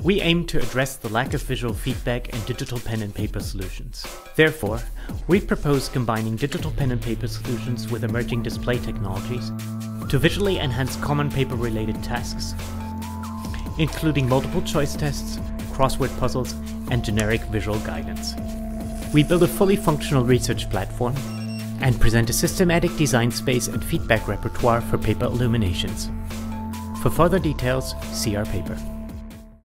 We aim to address the lack of visual feedback in digital pen and paper solutions. Therefore, we propose combining digital pen and paper solutions with emerging display technologies to visually enhance common paper-related tasks, including multiple choice tests, crossword puzzles, and generic visual guidance. We build a fully functional research platform and present a systematic design space and feedback repertoire for paper illuminations. For further details, see our paper.